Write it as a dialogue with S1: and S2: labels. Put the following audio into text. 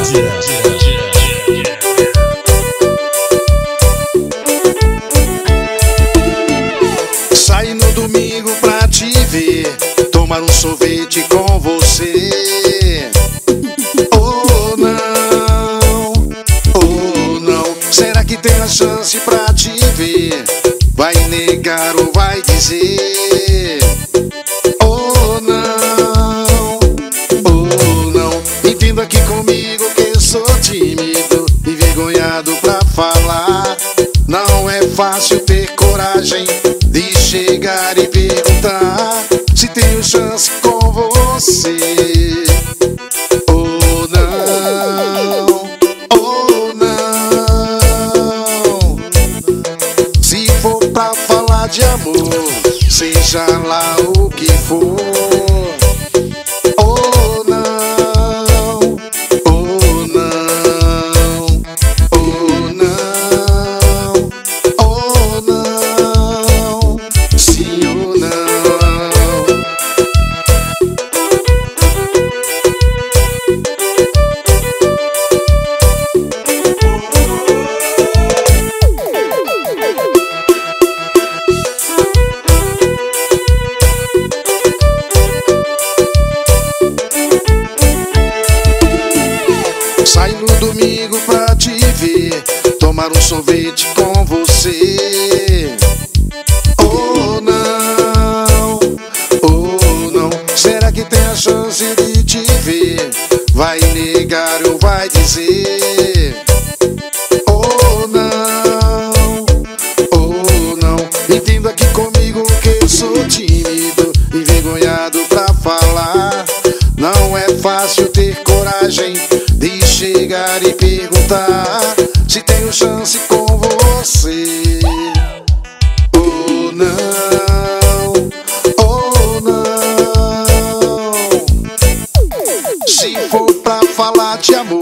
S1: Saí no domingo pra te ver, tomar um sorvete com você. Oh não, oh não, será que tem a chance pra te ver? Vai negar ou vai dizer? Oh não, oh não, entenda aqui comigo que sou tímido, envergonhado pra falar. Não é fácil ter coragem de chegar e perguntar se tenho chance com você. Oh não, oh não. Se for pra falar de amor, seja lá o que for. Oh não, oh não, oh não, oh não, sim ou não. Saí no domingo pra te ver, tomar um sorvete com você. Oh não, oh não, será que tem a chance de te ver? Vai negar ou vai dizer? Oh não, oh não, entenda aqui comigo que eu sou tímido, envergonhado pra falar. Não é fácil ter coragem de chegar e perguntar se tenho chance com você. Oh não, oh não. Se for pra falar de amor,